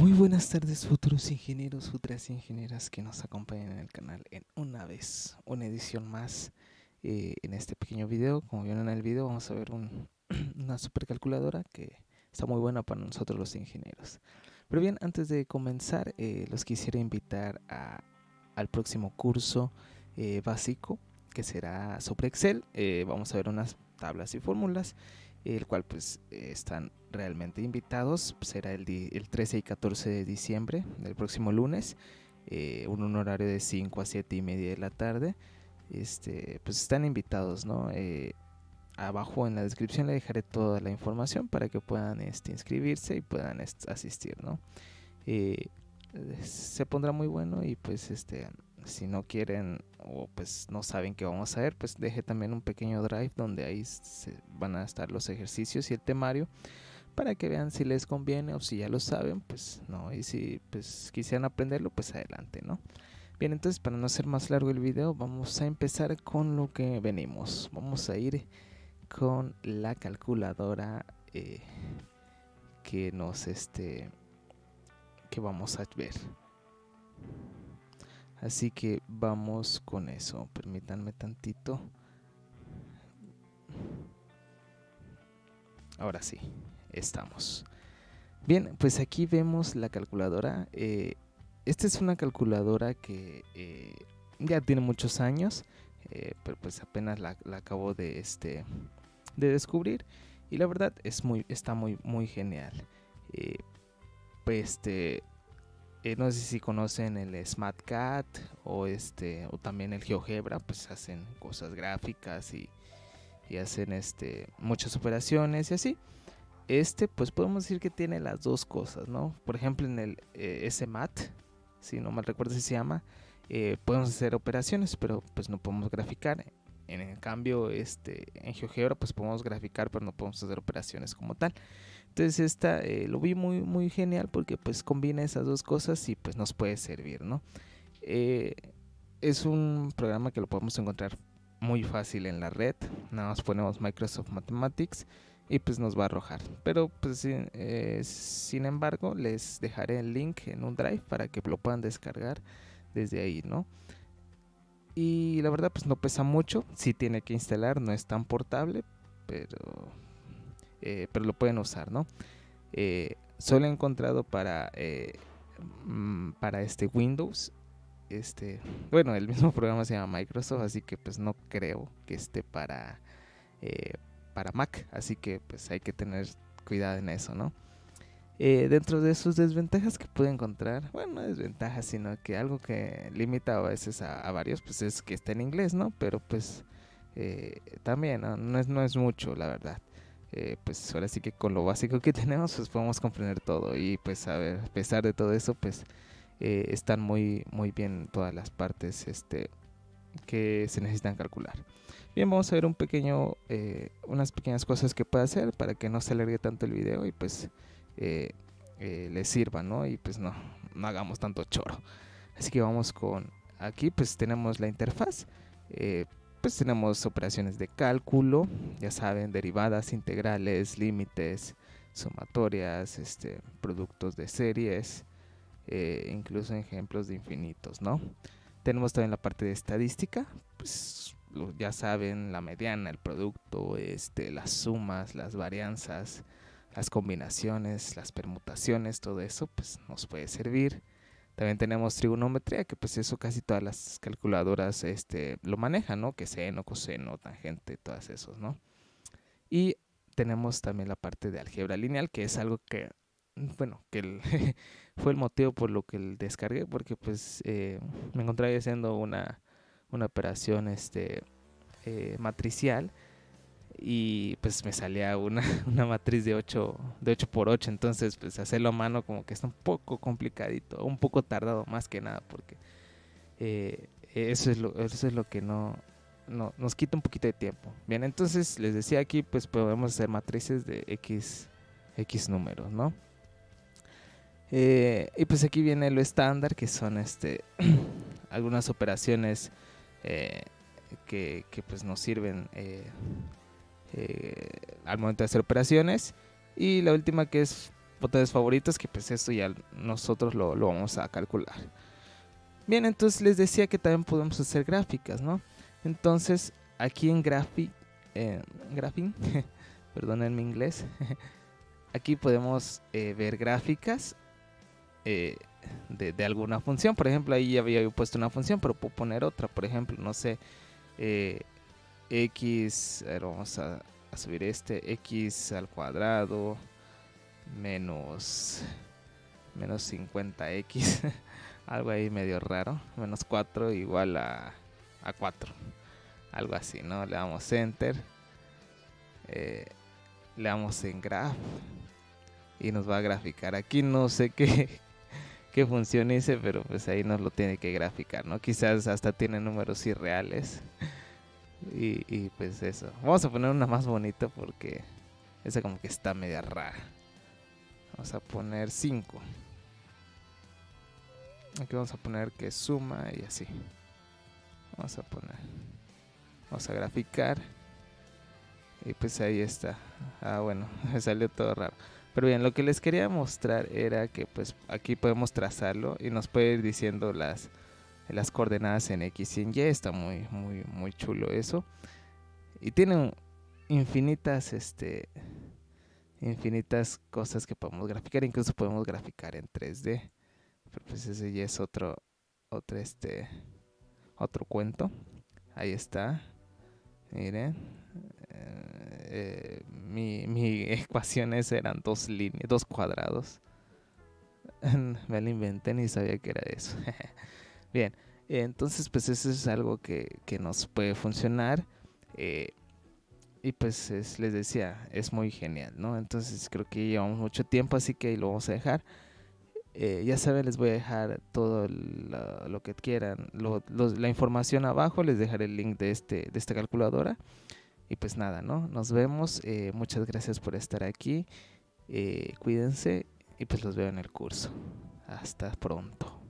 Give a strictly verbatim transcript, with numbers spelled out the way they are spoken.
Muy buenas tardes, futuros ingenieros, futuras ingenieras que nos acompañan en el canal en una vez, una edición más. Eh, en este pequeño video, como vieron en el video, vamos a ver un, una supercalculadora que está muy buena para nosotros los ingenieros. Pero bien, antes de comenzar, eh, los quisiera invitar a, al próximo curso eh, básico, que será sobre Excel. Eh, vamos a ver unas tablas y fórmulas, el cual pues eh, están realmente invitados. Será el, el trece y catorce de diciembre, del próximo lunes, eh, un, un horario de cinco a siete y media de la tarde. Este, pues están invitados, ¿no? Eh, abajo en la descripción le dejaré toda la información para que puedan este, inscribirse y puedan este, asistir, ¿no? Eh, se pondrá muy bueno y pues este si no quieren o pues no saben qué vamos a ver, pues deje también un pequeño drive donde ahí se van a estar los ejercicios y el temario para que vean si les conviene o si ya lo saben, pues no, y si pues quisieran aprenderlo, pues adelante, ¿no? Bien, entonces para no hacer más largo el video, vamos a empezar con lo que venimos. Vamos a ir con la calculadora eh, que nos este que vamos a ver. Así que vamos con eso. Permítanme tantito. Ahora sí, estamos. Bien, pues aquí vemos la calculadora. Eh, esta es una calculadora que eh, ya tiene muchos años, eh, pero pues apenas la, la acabo de, este, de descubrir. Y la verdad es muy, está muy, muy genial. Eh, pues este... Eh, no sé si conocen el SmartCAD o este o también el GeoGebra, pues hacen cosas gráficas y, y hacen este muchas operaciones y así. Este pues podemos decir que tiene las dos cosas, ¿no? Por ejemplo en el eh, SMAT, si no mal recuerdo si se llama, eh, podemos hacer operaciones, pero pues no podemos graficar. En el cambio, este, en GeoGebra pues podemos graficar, pero no podemos hacer operaciones como tal. Entonces esta eh, lo vi muy muy genial porque pues combina esas dos cosas y pues nos puede servir, ¿no? Eh, es un programa que lo podemos encontrar muy fácil en la red. Nada más ponemos Microsoft Mathematics y pues nos va a arrojar. Pero pues eh, sin embargo les dejaré el link en un drive para que lo puedan descargar desde ahí, ¿no? Y la verdad pues no pesa mucho, sí tiene que instalar, no es tan portable, pero eh, pero lo pueden usar, ¿no? Eh, solo he encontrado para eh, para este Windows, este, bueno, el mismo programa se llama Microsoft, así que pues no creo que esté para eh, para Mac, así que pues hay que tener cuidado en eso, ¿no? Eh, dentro de sus desventajas que puede encontrar, bueno, no desventajas, sino que algo que limita a veces a, a varios, pues es que está en inglés, ¿no? Pero pues eh, también, ¿no? No es, no es mucho, la verdad. Eh, pues ahora sí que con lo básico que tenemos, pues podemos comprender todo. Y pues a ver, a pesar de todo eso, pues eh, están muy, muy bien todas las partes este, que se necesitan calcular. Bien, vamos a ver un pequeño, eh, unas pequeñas cosas que puede hacer para que no se alargue tanto el video y pues eh, eh, les sirva, ¿no? Y pues no, no hagamos tanto choro. Así que vamos con, aquí pues tenemos la interfaz, eh, pues tenemos operaciones de cálculo, ya saben, derivadas, integrales, límites, sumatorias, este, productos de series, eh, incluso ejemplos de infinitos, ¿no? Tenemos también la parte de estadística, pues ya saben, la mediana, el producto, este, las sumas, las varianzas, las combinaciones, las permutaciones, todo eso pues nos puede servir. También tenemos trigonometría, que pues eso casi todas las calculadoras este, lo manejan, ¿no? Que seno, coseno, tangente, todas esos, ¿no? Y tenemos también la parte de álgebra lineal, que es algo que, bueno, que el fue el motivo por lo que el descargué, porque pues eh, me encontraba haciendo una, una operación este, eh, matricial y pues me salía una, una matriz de ocho de ocho por ocho, entonces pues hacerlo a mano como que está un poco complicadito, un poco tardado más que nada, porque eh, eso, es lo, eso es lo que no, no nos quita un poquito de tiempo. Bien, entonces les decía aquí pues podemos hacer matrices de X, X números, ¿no? Eh, y pues aquí viene lo estándar, que son este algunas operaciones eh, que, que pues nos sirven eh, eh, al momento de hacer operaciones. Y la última que es botones favoritos, que pues esto ya nosotros lo, lo vamos a calcular. Bien, entonces les decía que también podemos hacer gráficas, ¿no? Entonces aquí en Graphic, eh, Graphing, perdonen mi inglés, aquí podemos eh, ver gráficas eh, de, de alguna función. Por ejemplo, ahí ya había puesto una función, pero puedo poner otra. Por ejemplo, no sé, eh, x, a ver, vamos a, a subir este, x al cuadrado menos, menos cincuenta x, algo ahí medio raro, menos cuatro igual a, a cuatro, algo así, ¿no? Le damos enter, eh, le damos en graph y nos va a graficar. Aquí no sé qué, qué función hice, pero pues ahí nos lo tiene que graficar, ¿no? Quizás hasta tiene números irreales. Y, y pues eso. Vamos a poner una más bonita porque esa como que está media rara. Vamos a poner cinco. Aquí vamos a poner que suma y así. Vamos a poner. Vamos a graficar. Y pues ahí está. Ah, bueno, me salió todo raro. Pero bien, lo que les quería mostrar era que pues aquí podemos trazarlo y nos puede ir diciendo las, las coordenadas en X y en Y. Está muy, muy, muy chulo eso. Y tiene infinitas, este, infinitas cosas que podemos graficar. Incluso podemos graficar en tres D. Pero pues ese ya es otro, otro, este, otro cuento. Ahí está. Miren. Eh, mi, mi ecuaciones eran dos líneas, dos cuadrados. Me lo inventé, ni sabía que era eso. Bien, entonces pues eso es algo que, que nos puede funcionar. Eh, y pues es, les decía, es muy genial, ¿no? Entonces creo que llevamos mucho tiempo, así que ahí lo vamos a dejar. Eh, ya saben, les voy a dejar todo lo, lo que quieran, lo, lo, la información abajo. Les dejaré el link de, este, de esta calculadora. Y pues nada, ¿no? Nos vemos. Eh, muchas gracias por estar aquí. Eh, cuídense y pues los veo en el curso. Hasta pronto.